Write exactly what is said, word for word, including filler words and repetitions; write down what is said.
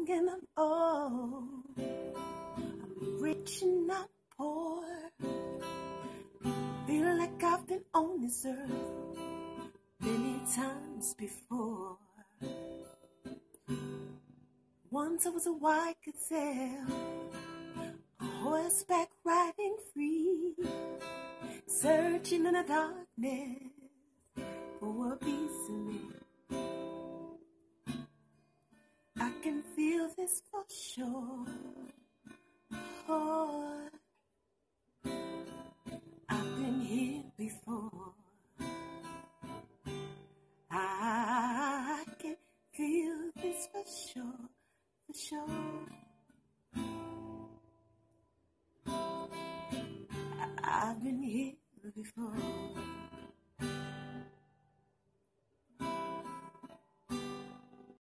young and I'm old. I'm rich and I'm poor. Feel like I've been on this earth many times before. Once I was a white gazelle, a horseback riding free, searching in the darkness for a piece of me. I can feel this for sure. Oh, I've been here before. I can feel this for sure, for sure. I- I've been here before.